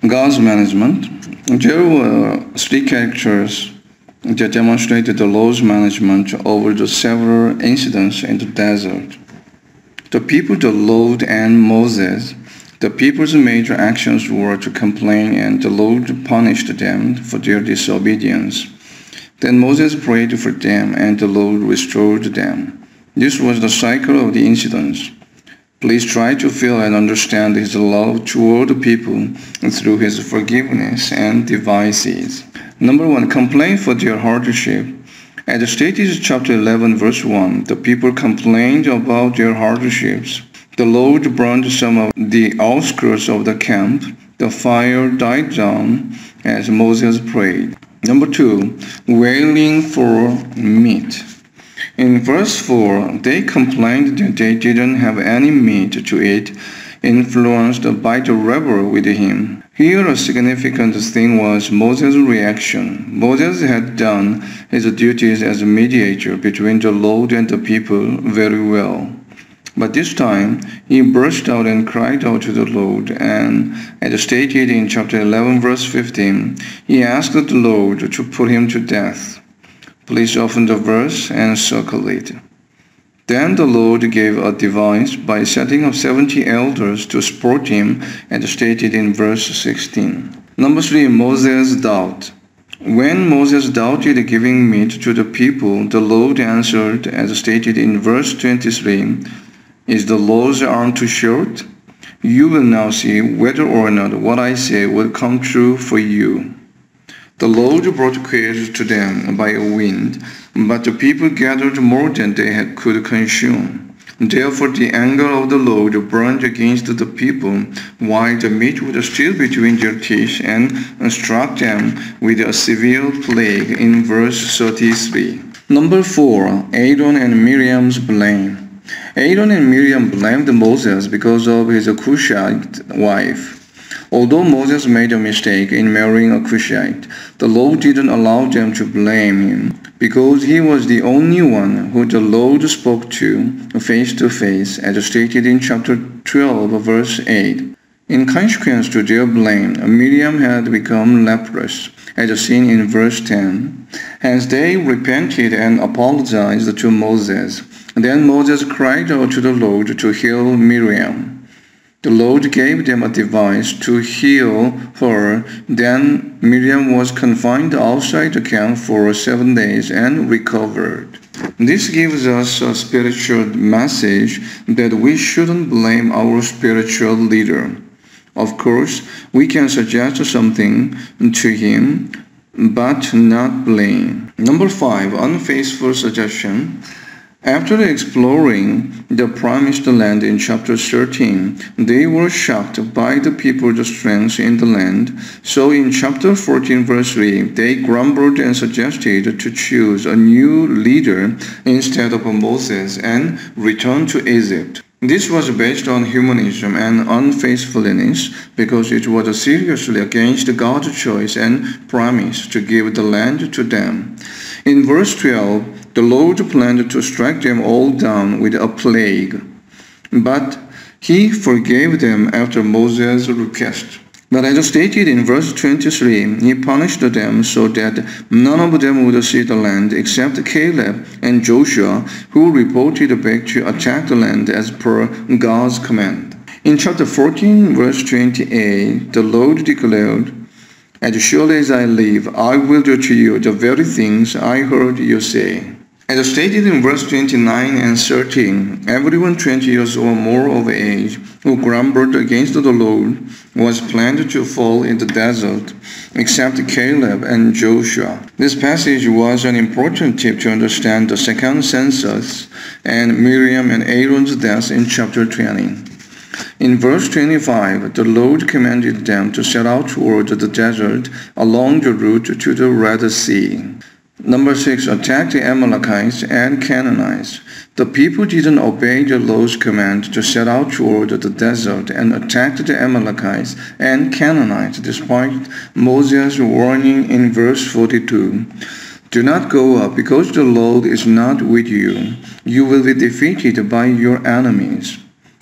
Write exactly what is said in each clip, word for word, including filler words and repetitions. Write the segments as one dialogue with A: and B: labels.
A: God's management. There were three characters that demonstrated the Lord's management over the several incidents in the desert. The people, the Lord, and Moses. The people's major actions were to complain, and the Lord punished them for their disobedience. Then Moses prayed for them, and the Lord restored them. This was the cycle of the incidents. Please try to feel and understand His love toward the people through His forgiveness and devices. Number one, complain for their hardship. As stated in chapter eleven, verse one, the people complained about their hardships. The Lord burned some of the outskirts of the camp. The fire died down as Moses prayed. Number two, wailing for meat. In verse four, they complained that they didn't have any meat to eat, influenced by the rebel with him. Here a significant thing was Moses' reaction. Moses had done his duties as a mediator between the Lord and the people very well. But this time, he burst out and cried out to the Lord, and as stated in chapter eleven, verse fifteen, he asked the Lord to put him to death. Please open the verse and circle it. Then the Lord gave a device by setting up seventy elders to support him, as stated in verse sixteen. Number three, Moses' doubt. When Moses doubted giving meat to the people, the Lord answered, as stated in verse twenty-three, "Is the Lord's arm too short? You will now see whether or not what I say will come true for you." The Lord brought quails to them by a wind, but the people gathered more than they had could consume. Therefore the anger of the Lord burned against the people, while the meat was still between their teeth, and struck them with a severe plague in verse thirty-three. Number four, Aaron and Miriam's blame. Aaron and Miriam blamed Moses because of his Cushite wife. Although Moses made a mistake in marrying a Cushite, the Lord didn't allow them to blame him, because he was the only one who the Lord spoke to face to face, as stated in chapter twelve, verse eight. In consequence to their blame, Miriam had become leprous, as seen in verse ten. Hence they repented and apologized to Moses. Then Moses cried out to the Lord to heal Miriam. The Lord gave them a device to heal her. Then Miriam was confined outside the camp for seven days and recovered. This gives us a spiritual message that we shouldn't blame our spiritual leader. Of course, we can suggest something to him, but not blame. Number five, unfaithful suggestion. After exploring the promised land in chapter thirteen, they were shocked by the people's strength in the land. So in chapter fourteen, verse three, they grumbled and suggested to choose a new leader instead of Moses and return to Egypt. This was based on humanism and unfaithfulness, because it was seriously against God's choice and promise to give the land to them. In verse twelve, the Lord planned to strike them all down with a plague, but he forgave them after Moses' request. But as stated in verse twenty-three, he punished them so that none of them would see the land except Caleb and Joshua, who reported back to attack the land as per God's command. In chapter fourteen, verse twenty-eight, the Lord declared, "As surely as I live, I will do to you the very things I heard you say." As stated in verse twenty-nine and thirty, everyone twenty years or more of age who grumbled against the Lord was planned to fall in the desert, except Caleb and Joshua. This passage was an important tip to understand the second census and Miriam and Aaron's death in chapter twenty. In verse twenty-five, the Lord commanded them to set out toward the desert along the route to the Red Sea. Number six, attack the Amalekites and Canaanites. The people didn't obey the Lord's command to set out toward the desert and attack the Amalekites and Canaanites, despite Moses' warning in verse forty-two. Do not go up, because the Lord is not with you. You will be defeated by your enemies.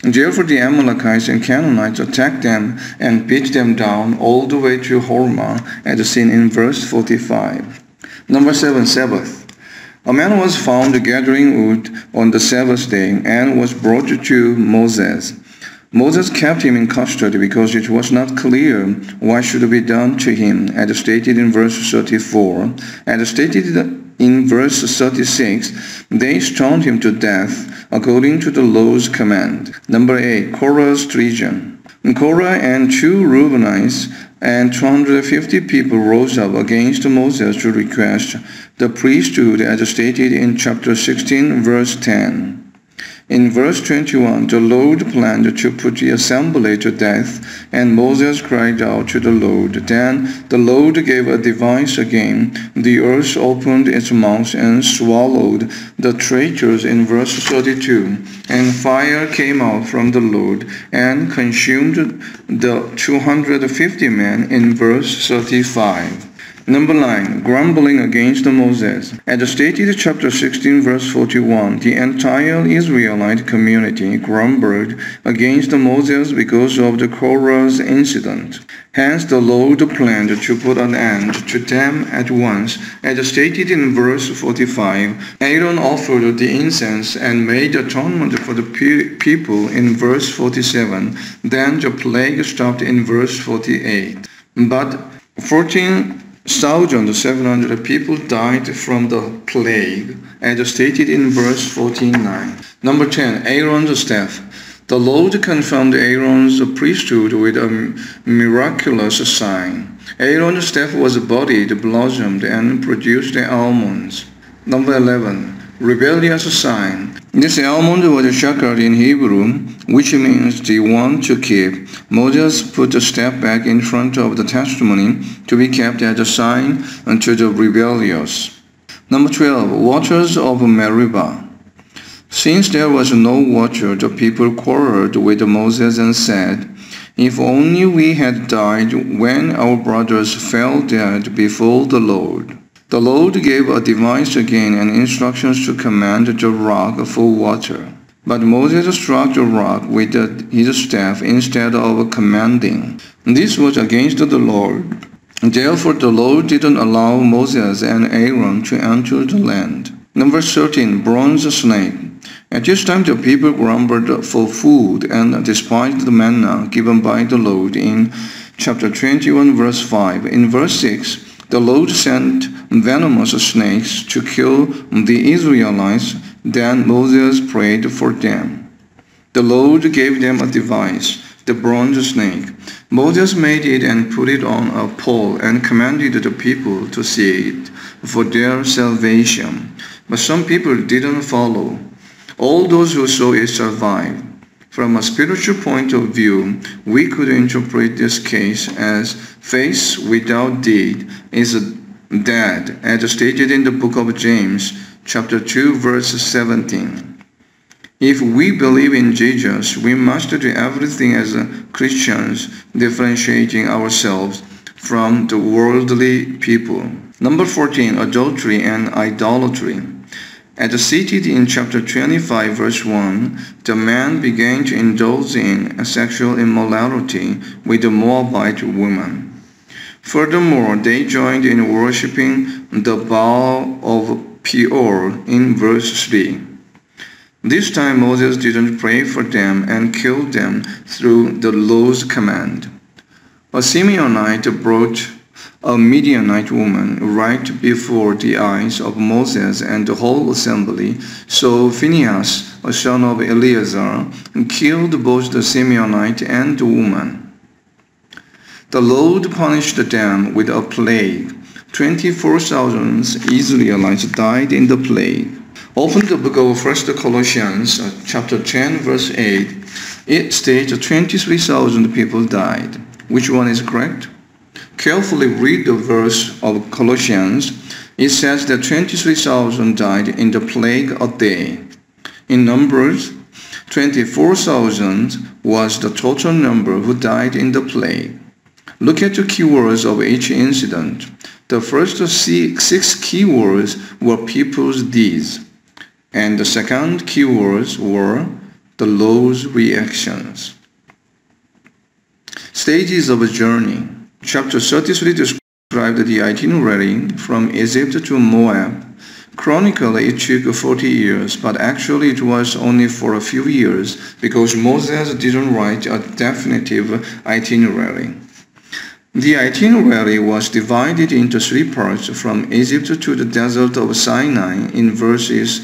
A: Therefore the Amalekites and Canaanites attacked them and beat them down all the way to Hormah, as seen in verse forty-five. Number seven, Sabbath. A man was found gathering wood on the Sabbath day and was brought to Moses. Moses kept him in custody because it was not clear what should be done to him, as stated in verse thirty-four. As stated in verse thirty-six, they stoned him to death according to the law's command. Number eight, Korah's treason. Korah and two Reubenites and two hundred fifty people rose up against Moses to request the priesthood, as stated in chapter sixteen, verse ten. In verse twenty-one, the Lord planned to put the assembly to death, and Moses cried out to the Lord. Then the Lord gave a device again. The earth opened its mouth and swallowed the traitors in verse thirty-two. And fire came out from the Lord and consumed the two hundred fifty men in verse thirty-five. Number nine, grumbling against Moses. As stated chapter sixteen, verse forty-one, the entire Israelite community grumbled against Moses because of the Korah's incident. Hence the Lord planned to put an end to them at once. As stated in verse forty-five, Aaron offered the incense and made atonement for the pe- people in verse forty-seven. Then the plague stopped in verse forty-eight. But fourteen thousand seven hundred people died from the plague, as stated in verse forty-nine. Number ten, Aaron's staff. The Lord confirmed Aaron's priesthood with a miraculous sign. Aaron's staff was budded, blossomed, and produced almonds. Number eleven, rebellious sign. This almond was shakar in Hebrew, which means the one to keep. Moses put the staff back in front of the testimony to be kept as a sign unto the rebellious. Number twelve, waters of Meribah. Since there was no water, the people quarreled with Moses and said, "If only we had died when our brothers fell dead before the Lord." The Lord gave a device again and instructions to command the rock for water. But Moses struck the rock with his staff instead of commanding. This was against the Lord. Therefore the Lord didn't allow Moses and Aaron to enter the land. Number thirteen, bronze snake. At this time the people grumbled for food and despised the manna given by the Lord in chapter twenty-one, verse five. In verse six, the Lord sent venomous snakes to kill the Israelites. Then Moses prayed for them. The Lord gave them a device, the bronze snake. Moses made it and put it on a pole and commanded the people to see it for their salvation. But some people didn't follow. All those who saw it survived. From a spiritual point of view, we could interpret this case as faith without deed is dead, as stated in the book of James, chapter two, verse seventeen. If we believe in Jesus, we must do everything as Christians, differentiating ourselves from the worldly people. Number fourteen, adultery and idolatry. As stated in chapter twenty-five, verse one, the man began to indulge in sexual immorality with the Moabite woman. Furthermore, they joined in worshipping the Baal of Peor in verse three. This time Moses didn't pray for them and killed them through the law's command. A Simeonite brought a Midianite woman right before the eyes of Moses and the whole assembly. So Phinehas, a son of Eleazar, killed both the Simeonite and the woman. The Lord punished them with a plague. twenty-four thousand Israelites died in the plague. Open the book of First Colossians, uh, chapter ten, verse eight. It states twenty-three thousand people died. Which one is correct? Carefully read the verse of Colossians. It says that twenty-three thousand died in the plague a day. In Numbers, twenty-four thousand was the total number who died in the plague. Look at the keywords of each incident. The first six keywords were people's deeds, and the second keywords were the law's reactions. Stages of a journey. Chapter thirty-three described the itinerary from Egypt to Moab. Chronically, it took forty years, but actually it was only for a few years because Moses didn't write a definitive itinerary. The itinerary was divided into three parts from Egypt to the desert of Sinai in verses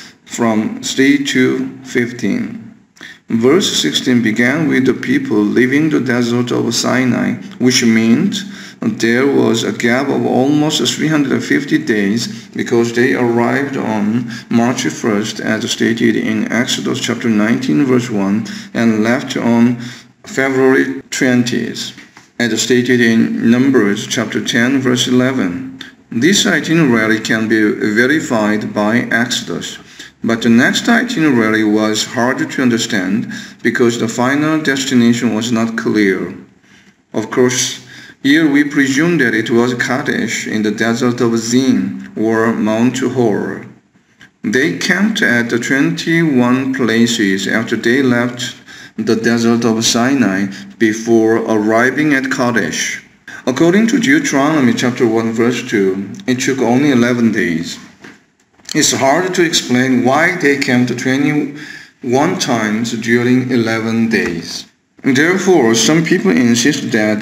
A: from three to fifteen. Verse sixteen began with the people leaving the desert of Sinai, which meant there was a gap of almost three hundred fifty days because they arrived on March first as stated in Exodus chapter nineteen verse one and left on February twentieth as stated in Numbers chapter ten verse eleven. This itinerary can be verified by Exodus. But the next itinerary was hard to understand because the final destination was not clear. Of course, here we presume that it was Kadesh in the desert of Zin or Mount Hor. They camped at the twenty-one places after they left the desert of Sinai before arriving at Kadesh. According to Deuteronomy chapter one verse two, it took only eleven days. It's hard to explain why they camped twenty-one times during eleven days. Therefore, some people insist that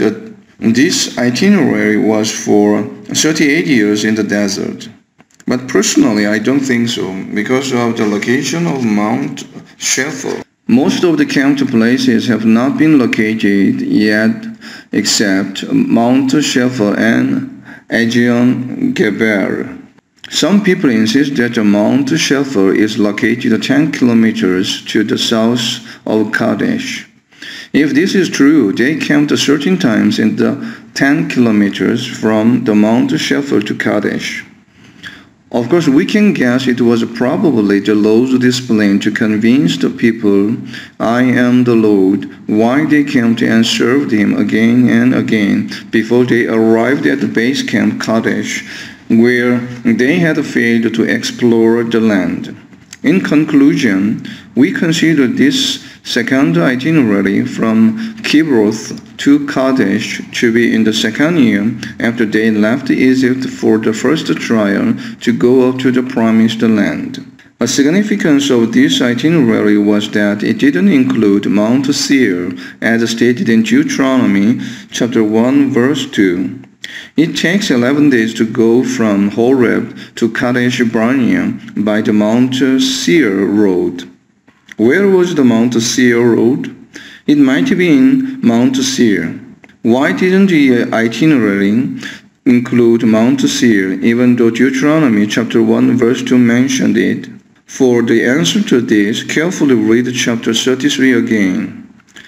A: this itinerary was for thirty-eight years in the desert. But personally, I don't think so, because of the location of Mount Shephel. Most of the camped places have not been located yet except Mount Shephel and Ezion Geber. Some people insist that Mount Shephel is located ten kilometers to the south of Kadesh. If this is true, they camped thirteen times in the ten kilometers from the Mount Shephel to Kadesh. Of course, we can guess it was probably the Lord's discipline to convince the people, I am the Lord, why they camped and served him again and again before they arrived at the base camp Kadesh, where they had failed to explore the land. In conclusion, we consider this second itinerary from Kibroth to Kadesh to be in the second year after they left Egypt for the first trial to go up to the promised land. A significance of this itinerary was that it didn't include Mount Seir as stated in Deuteronomy chapter one verse two. It takes eleven days to go from Horeb to Kadesh Barnea by the Mount Seir road. Where was the Mount Seir road? It might be in Mount Seir. Why didn't the itinerary include Mount Seir, even though Deuteronomy chapter one verse two mentioned it? For the answer to this, carefully read chapter thirty-three again.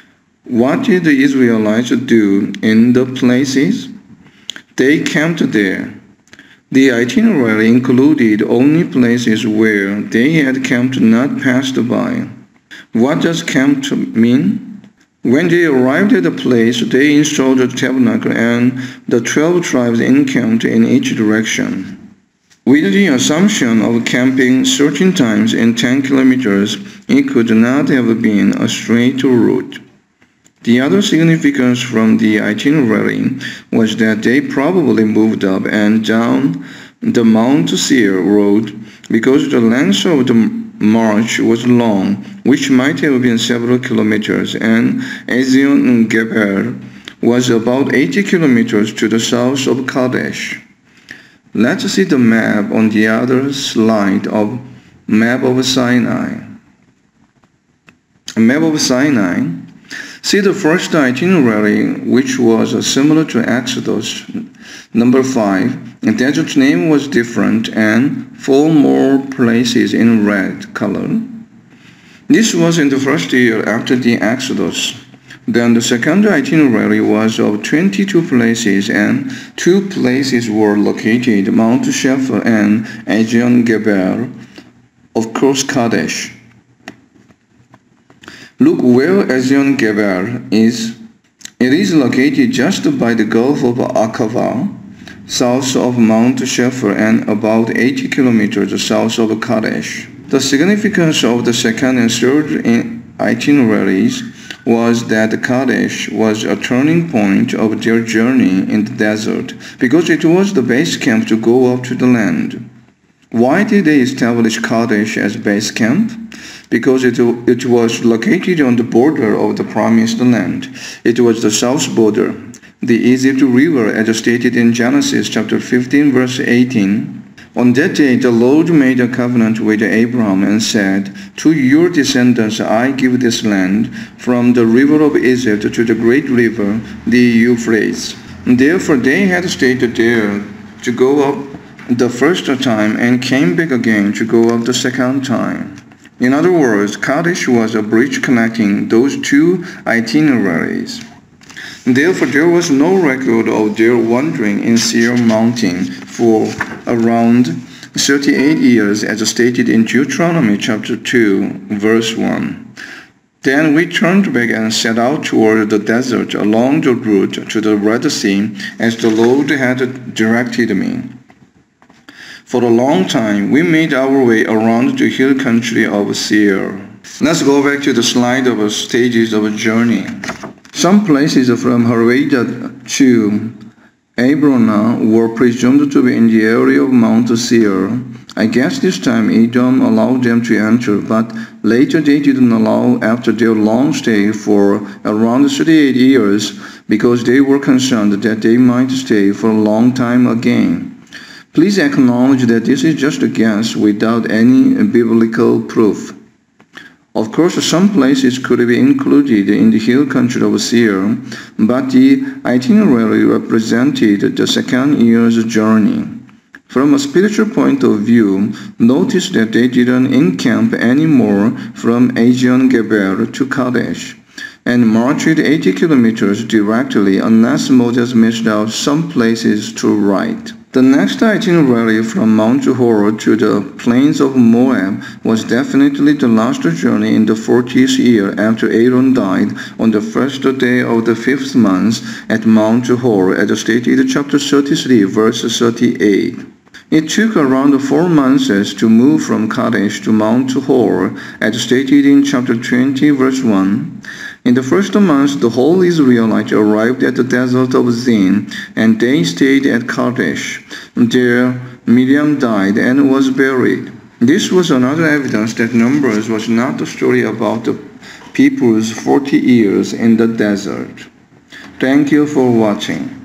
A: What did the Israelites do in the places? They camped there. The itinerary included only places where they had camped not passed by. What does camped mean? When they arrived at the place, they installed the tabernacle and the twelve tribes encamped in each direction. With the assumption of camping thirteen times in ten kilometers, it could not have been a straight route. The other significance from the itinerary was that they probably moved up and down the Mount Seir road because the length of the march was long, which might have been several kilometers, and Ezion Geber was about eighty kilometers to the south of Kadesh. Let's see the map on the other slide of Map of Sinai. A map of Sinai. See the first itinerary, which was similar to Exodus number five. The desert name was different and four more places in red color. This was in the first year after the Exodus. Then the second itinerary was of twenty-two places, and two places were located, Mount Shephel and Ezion Geber, of course Kadesh. Look where Ezion Geber is. It is located just by the Gulf of Aqaba, south of Mount Shephel and about eighty kilometers south of Kadesh. The significance of the second and third itineraries was that Kadesh was a turning point of their journey in the desert because it was the base camp to go up to the land. Why did they establish Kadesh as base camp? Because it, it was located on the border of the promised land. It was the south border, the Egypt River, as stated in Genesis chapter fifteen verse eighteen. On that day the Lord made a covenant with Abraham and said, "To your descendants I give this land, from the river of Egypt to the great river, the Euphrates." Therefore they had stayed there to go up the first time and came back again to go up the second time. In other words, Kadesh was a bridge connecting those two itineraries. Therefore, there was no record of their wandering in Seir Mountain for around thirty-eight years, as stated in Deuteronomy chapter two, verse one. Then we turned back and set out toward the desert along the route to the Red Sea, as the Lord had directed me. For a long time, we made our way around the hill country of Seir. Let's go back to the slide of stages of a journey. Some places from Harada to Abrona were presumed to be in the area of Mount Seir. I guess this time Edom allowed them to enter, but later they didn't allow after their long stay for around thirty-eight years because they were concerned that they might stay for a long time again. Please acknowledge that this is just a guess without any biblical proof. Of course, some places could be included in the hill country of Seir, but the itinerary represented the second year's journey. From a spiritual point of view, notice that they didn't encamp anymore from Ezion Geber to Kadesh, and marched eighty kilometers directly unless Moses missed out some places to write. The next itinerary from Mount Hor to the plains of Moab was definitely the last journey in the fortieth year after Aaron died on the first day of the fifth month at Mount Hor, as stated in chapter thirty-three, verse thirty-eight. It took around four months to move from Kadesh to Mount Hor, as stated in chapter twenty, verse one. In the first month, the whole Israelites arrived at the desert of Zin, and they stayed at Kadesh. There, Miriam died and was buried. This was another evidence that Numbers was not a story about the people's forty years in the desert. Thank you for watching.